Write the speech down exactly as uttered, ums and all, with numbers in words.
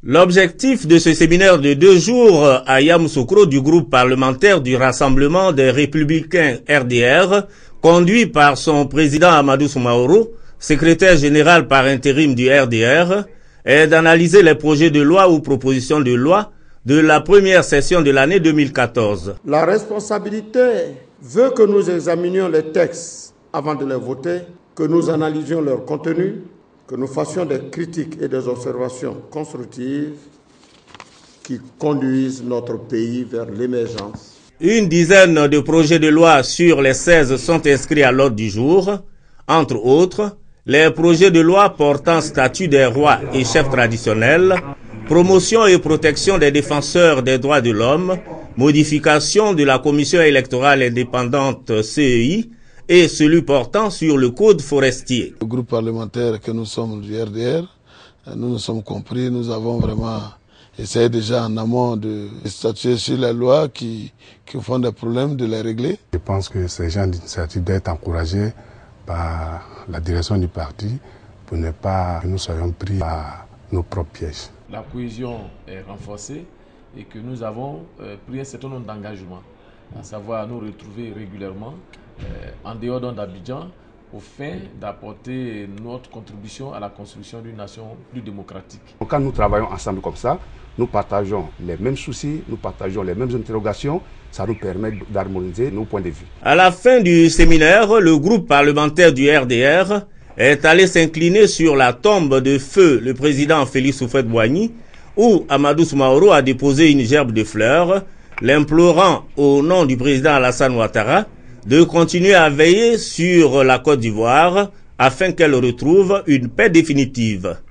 L'objectif de ce séminaire de deux jours à Yamoussoukro du groupe parlementaire du Rassemblement des Républicains R D R, conduit par son président Amadou Soumaoro, secrétaire général par intérim du R D R, est d'analyser les projets de loi ou propositions de loi de la première session de l'année deux mille quatorze. La responsabilité veut que nous examinions les textes avant de les voter, que nous analysions leur contenu, que nous fassions des critiques et des observations constructives qui conduisent notre pays vers l'émergence. Une dizaine de projets de loi sur les seize sont inscrits à l'ordre du jour. Entre autres, les projets de loi portant statut des rois et chefs traditionnels, promotion et protection des défenseurs des droits de l'homme, modification de la commission électorale indépendante C E I, et celui portant sur le code forestier. Le groupe parlementaire que nous sommes du R D R, nous nous sommes compris, nous avons vraiment essayé déjà en amont de statuer sur les lois qui, qui font des problèmes, de les régler. Je pense que ces gens d'initiative doivent être encouragés par la direction du parti pour ne pas que nous soyons pris par nos propres pièges. La cohésion est renforcée et que nous avons euh, pris un certain nombre d'engagements, à savoir nous retrouver régulièrement Euh, en dehors d'Abidjan, au fin d'apporter notre contribution à la construction d'une nation plus démocratique. Quand nous travaillons ensemble comme ça, nous partageons les mêmes soucis, nous partageons les mêmes interrogations, ça nous permet d'harmoniser nos points de vue. À la fin du séminaire, le groupe parlementaire du R D R est allé s'incliner sur la tombe de feu le président Félix Houphouët-Boigny, où Amadou Soumaoro a déposé une gerbe de fleurs, l'implorant au nom du président Alassane Ouattara de continuer à veiller sur la Côte d'Ivoire afin qu'elle retrouve une paix définitive.